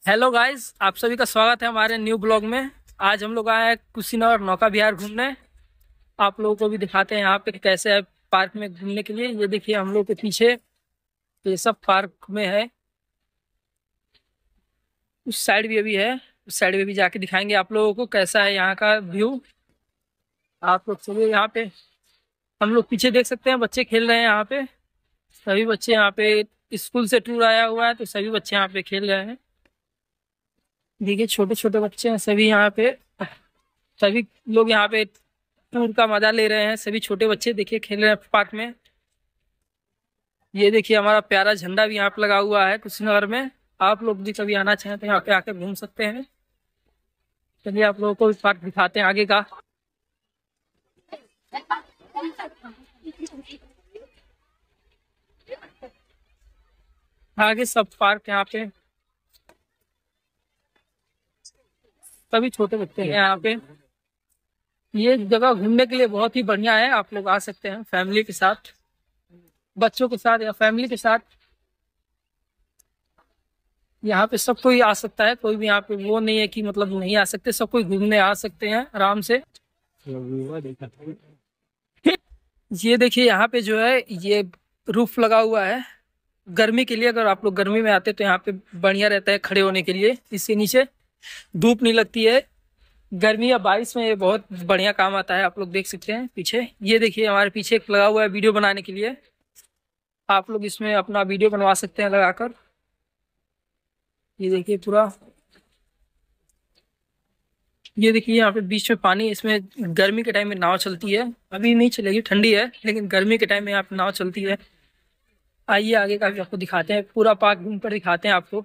Hello guys, आप सभी का स्वागत है हमारे न्यू ब्लॉग में। आज हम लोग आए हैं कुशीनगर नौका विहार घूमने। आप लोगों को भी दिखाते हैं यहाँ पे कैसे है पार्क में घूमने के लिए। ये देखिए हम लोग के पीछे ये सब पार्क में है। उस साइड भी अभी है, उस साइड में भी जाके दिखाएंगे आप लोगों को कैसा है यहाँ का व्यू। आप लोग चलिए यहाँ पे। हम लोग पीछे देख सकते हैं बच्चे खेल रहे हैं यहाँ पे। सभी बच्चे यहाँ पे स्कूल से टूर आया हुआ है तो सभी बच्चे यहाँ पे खेल रहे हैं। देखिए छोटे छोटे बच्चे हैं सभी यहाँ पे। सभी लोग यहाँ पे टूर का मजा ले रहे हैं। सभी छोटे बच्चे देखिए खेल रहे हैं पार्क में। ये देखिए हमारा प्यारा झंडा भी यहाँ पे लगा हुआ है कुशीनगर में। आप लोग भी कभी आना चाहें तो यहाँ पे आकर घूम सकते हैं। चलिए आप लोगों को भी पार्क दिखाते हैं आगे का। आगे सब पार्क यहाँ पे सभी छोटे बच्चे हैं यहाँ पे। ये जगह घूमने के लिए बहुत ही बढ़िया है। आप लोग आ सकते हैं फैमिली के साथ, बच्चों के साथ या फैमिली के साथ। यहाँ पे सब कोई आ सकता है, कोई भी यहाँ पे वो नहीं है कि मतलब नहीं आ सकते। सब कोई घूमने आ सकते हैं आराम से। ये देखिए यहाँ पे जो है ये रूफ लगा हुआ है गर्मी के लिए। अगर आप लोग गर्मी में आते हैं तो यहाँ पे बढ़िया रहता है खड़े होने के लिए। इसके नीचे धूप नहीं लगती है। गर्मी या बारिश में ये बहुत बढ़िया काम आता है। आप लोग देख सकते हैं पीछे। ये देखिए हमारे पीछे एक लगा हुआ है वीडियो बनाने के लिए। आप लोग इसमें अपना वीडियो बनवा सकते हैं लगाकर। ये देखिए पूरा। ये देखिए यहाँ पे बीच में पानी। इसमें गर्मी के टाइम में नाव चलती है। अभी नहीं चलेगी, ठंडी है, लेकिन गर्मी के टाइम में यहाँ पे नाव चलती है। आइए आगे का भी आपको दिखाते हैं। पूरा पार्क घूम कर दिखाते हैं आपको।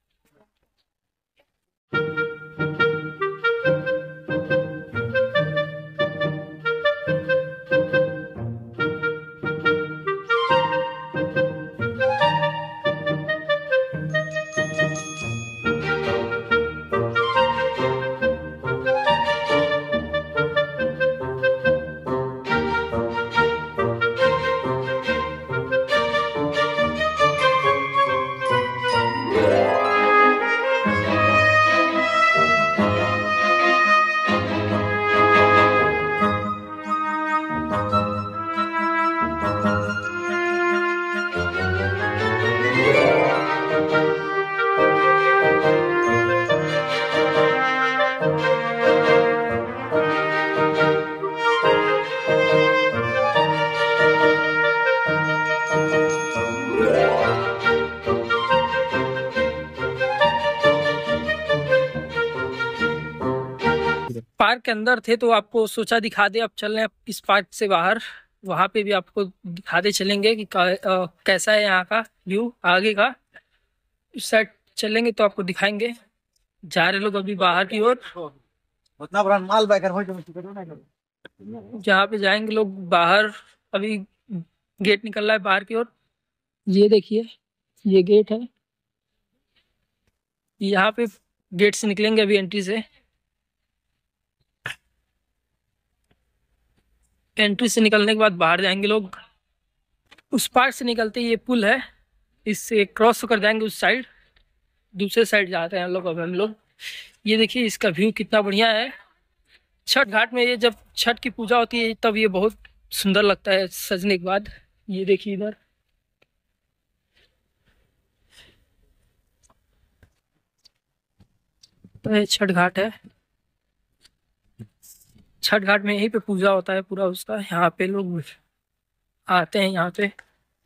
पार्क के अंदर थे तो आपको सोचा दिखा दे। अब चल रहे हैं इस पार्क से बाहर। वहां पे भी आपको दिखाते चलेंगे कि कैसा है यहाँ का व्यू आगे का। इस साइड चलेंगे तो आपको दिखाएंगे। जा रहे लोग अभी बाहर की ओर। उतना बड़ा माल बैकर हो जो जहाँ पे जाएंगे लोग बाहर। अभी गेट निकल रहा है बाहर की ओर। ये देखिए ये गेट है। यहाँ पे गेट से निकलेंगे अभी एंट्री से। एंट्री से निकलने के बाद बाहर जाएंगे लोग। उस पार्क से निकलते ही ये पुल है, इससे क्रॉस होकर जाएंगे उस साइड। दूसरे साइड जाते हैं लोग अब हम लोग। ये देखिए इसका व्यू कितना बढ़िया है। छठ घाट में ये जब छठ की पूजा होती है तब ये बहुत सुंदर लगता है सजने के बाद। ये देखिए इधर तो ये छठ घाट है। छठ घाट में यहीं पे पूजा होता है पूरा उसका। यहाँ पे लोग आते हैं यहाँ पे।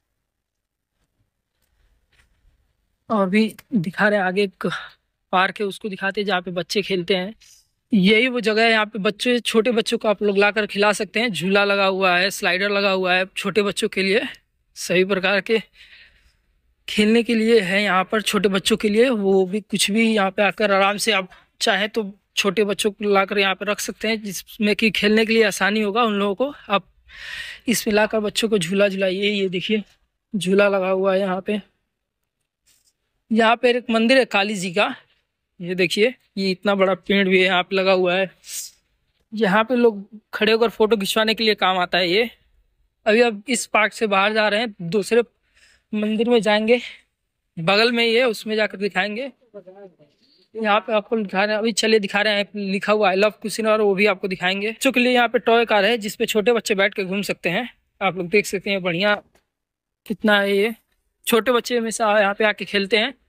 और भी दिखा रहे हैं आगे एक पार्क है, उसको दिखाते हैं जहाँ पे बच्चे खेलते हैं। यही वो जगह है यहाँ पे बच्चे, छोटे बच्चों को आप लोग लाकर खिला सकते हैं। झूला लगा हुआ है, स्लाइडर लगा हुआ है छोटे बच्चों के लिए। सभी प्रकार के खेलने के लिए है यहाँ पर छोटे बच्चों के लिए। वो भी कुछ भी यहाँ पे आकर आराम से आप चाहे तो छोटे बच्चों को लाकर यहाँ पे रख सकते हैं, जिसमें कि खेलने के लिए आसानी होगा उन लोगों को। आप इसमें लाकर बच्चों को झूला झुलाइए। ये देखिए झूला लगा हुआ है यहाँ पे। यहाँ पे एक मंदिर है काली जी का। ये देखिए ये इतना बड़ा पेड़ भी है यहाँ पे लगा हुआ है। यहाँ पे लोग खड़े होकर फोटो खिंचवाने के लिए काम आता है ये। अभी अब इस पार्क से बाहर जा रहे हैं, दूसरे मंदिर में जाएंगे, बगल में ही है, उसमें जाकर दिखाएंगे। यहाँ पे आपको दिखा रहे हैं, अभी चलिए दिखा रहे हैं, लिखा हुआ आई लव कुशीनगर, वो भी आपको दिखाएंगे। बच्चों के लिए यहाँ पे टॉय कार है जिसपे छोटे बच्चे बैठ के घूम सकते हैं। आप लोग देख सकते हैं बढ़िया कितना है ये। छोटे बच्चे हमेशा यहाँ पे आके खेलते हैं।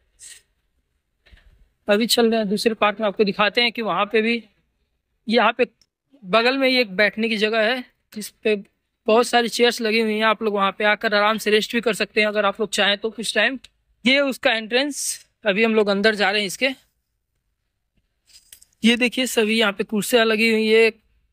अभी चल रहे हैं दूसरे पार्क में, आपको दिखाते हैं कि वहाँ पे भी, यहाँ पे बगल में ही एक बैठने की जगह है जिसपे बहुत सारी चेयर्स लगी हुई हैं। आप लोग वहाँ पे आकर आराम से रेस्ट भी कर सकते हैं अगर आप लोग चाहें तो कुछ टाइम। ये उसका एंट्रेंस। अभी हम लोग अंदर जा रहे हैं इसके। ये देखिए सभी यहाँ पे कुर्सियां लगी हुई है,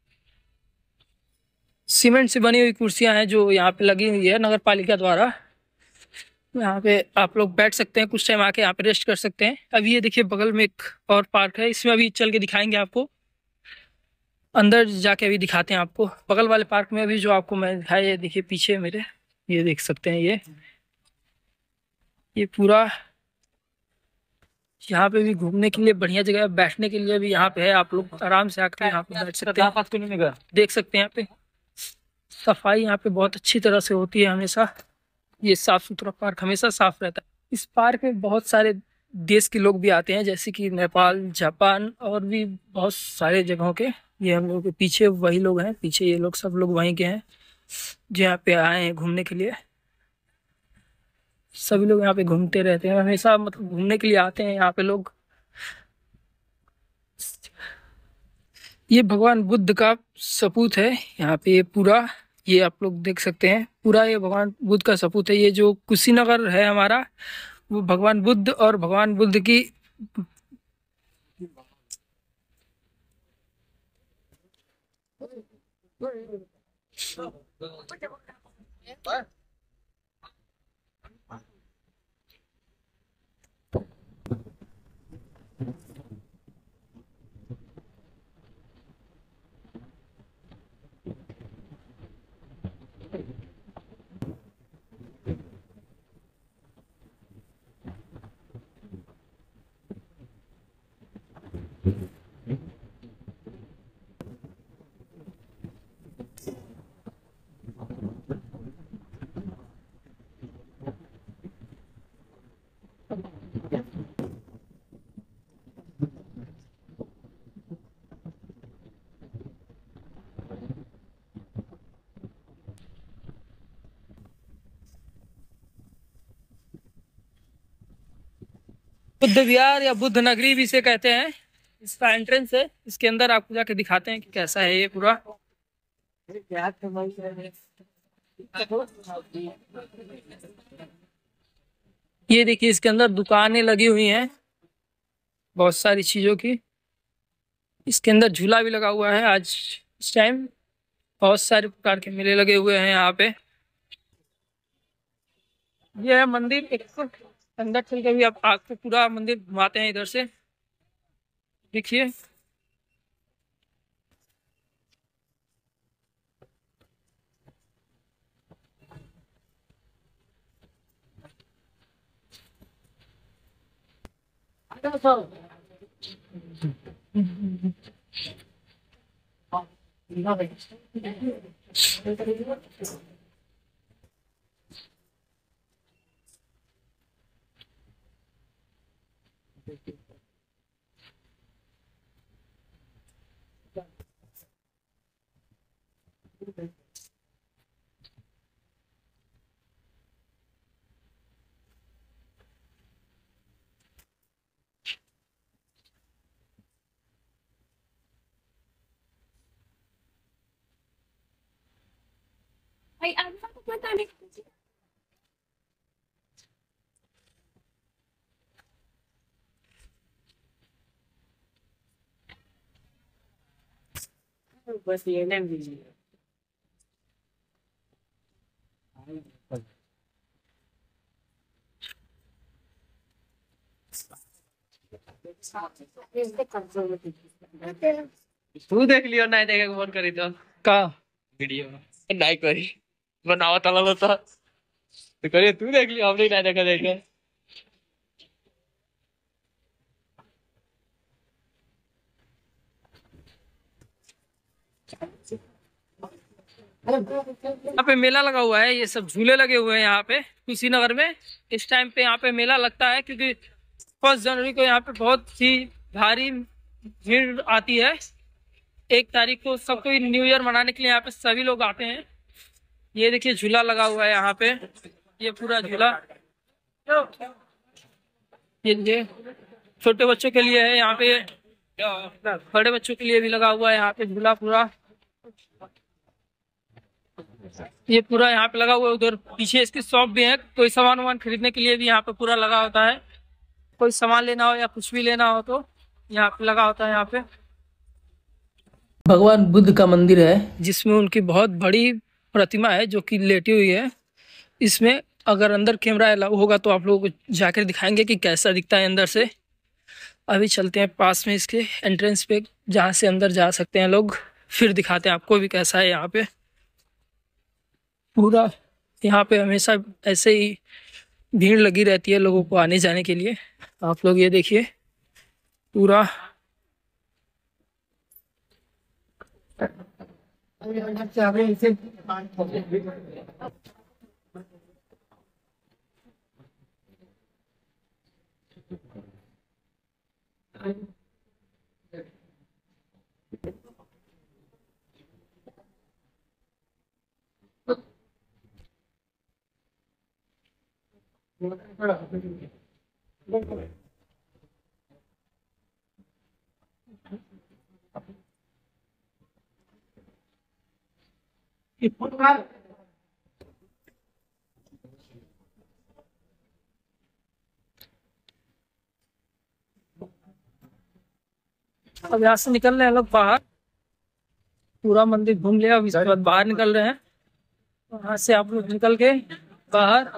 सीमेंट से बनी हुई कुर्सियां हैं जो यहाँ पे लगी हुई है नगर पालिका द्वारा। यहाँ पे आप लोग बैठ सकते हैं, कुछ टाइम आके यहाँ पे रेस्ट कर सकते हैं। अभी ये देखिए बगल में एक और पार्क है, इसमें अभी चल के दिखाएंगे आपको। अंदर जाके अभी दिखाते हैं आपको बगल वाले पार्क में। अभी जो आपको मैं दिखाया, ये देखिए पीछे मेरे, ये देख सकते हैं ये पूरा यहाँ पे भी घूमने के लिए बढ़िया जगह है, बैठने के लिए भी यहाँ पे है। आप लोग आराम से आकर यहाँ पे बैठ सकते हैं। देख सकते हैं यहाँ पे सफाई यहाँ पे बहुत अच्छी तरह से होती है हमेशा। ये साफ सुथरा पार्क हमेशा साफ रहता है। इस पार्क में बहुत सारे देश के लोग भी आते हैं, जैसे कि नेपाल, जापान और भी बहुत सारे जगहों के। ये हम लोग के पीछे वही लोग हैं, पीछे ये लोग सब लोग वहीं के हैं जो यहाँ पे आए हैं घूमने के लिए। सभी लोग यहाँ पे घूमते रहते हैं हमेशा, मतलब घूमने के लिए आते हैं यहाँ पे लोग। ये भगवान बुद्ध का सपूत है यहाँ पे, ये पूरा, ये आप लोग देख सकते हैं पूरा, ये भगवान बुद्ध का सपूत है। ये जो कुशीनगर है हमारा, वो भगवान बुद्ध और भगवान बुद्ध की बुद्ध विहार या बुद्ध नगरी भी इसे कहते हैं। इसका एंट्रेंस है, इसके अंदर आपको जाके दिखाते हैं कि कैसा है ये पूरा। ये देखिए इसके अंदर दुकानें लगी हुई हैं बहुत सारी चीजों की। इसके अंदर झूला भी लगा हुआ है। आज इस टाइम बहुत सारे प्रकार के मेले लगे हुए हैं यहाँ पे। ये है मंदिर, एक अंदर चल के भी आप आपको पूरा मंदिर घुमाते हैं इधर से, देखिए। Ay, ano ba pupunta natin? बस ये ना वीडियो तू देख लियो, नहीं देखे फोन करी तो का वीडियो नहीं करी बनावा तला होता तो करिए। तू देख लियो, हमने नहीं देखा देखे। यहाँ पे मेला लगा हुआ है, ये सब झूले लगे हुए हैं यहाँ पे कुशीनगर में। इस टाइम पे यहाँ पे मेला लगता है क्योंकि 1 जनवरी को यहाँ पे बहुत ही भारी भीड़ आती है। 1 तारीख को सब कोई न्यू ईयर मनाने के लिए यहाँ पे सभी लोग आते हैं। ये देखिए झूला लगा हुआ है यहाँ पे, ये पूरा झूला ये छोटे बच्चों के लिए है, यहाँ पे बड़े बच्चों के लिए भी लगा हुआ है यहाँ पे झूला पूरा। ये पूरा यहाँ पे लगा हुआ है। उधर पीछे इसकी शॉप भी है, कोई सामान वामान खरीदने के लिए भी यहाँ पे पूरा लगा होता है। कोई सामान लेना हो या कुछ भी लेना हो तो यहाँ पे लगा होता है। यहाँ पे भगवान बुद्ध का मंदिर है जिसमें उनकी बहुत बड़ी प्रतिमा है जो कि लेटी हुई है। इसमें अगर अंदर कैमरा अलाउ होगा तो आप लोगों को जाकर दिखाएंगे कि कैसा दिखता है अंदर से। अभी चलते हैं पास में इसके एंट्रेंस पे जहाँ से अंदर जा सकते हैं लोग, फिर दिखाते हैं आपको भी कैसा है यहाँ पे। पूरा यहाँ पे हमेशा ऐसे ही भीड़ लगी रहती है लोगों को आने जाने के लिए। आप लोग ये देखिए पूरा अब यहाँ से निकल रहे हैं लोग बाहर। पूरा मंदिर घूम लिया, अब इसके बाद बाहर निकल रहे हैं। वहाँ से आप लोग निकल के बाहर।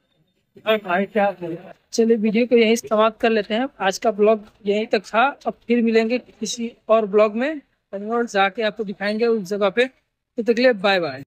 चलिए वीडियो को यहीं समाप्त कर लेते हैं। आज का ब्लॉग यहीं तक था। अब फिर मिलेंगे किसी और ब्लॉग में, कहीं और जाके आपको दिखाएंगे उस जगह पे। तो तक के लिए बाय बाय।